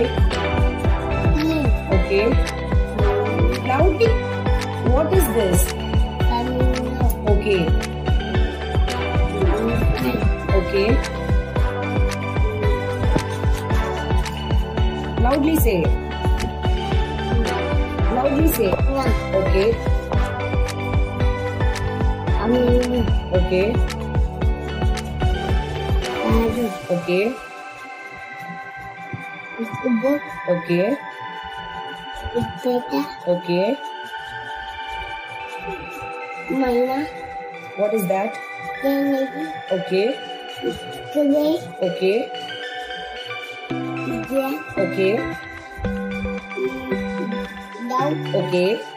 Okay. Loudly. What is this? Okay. Okay. Loudly say. Loudly say. Okay. Okay. Okay. Okay. Okay. What is that? Okay. Okay. Okay. Okay.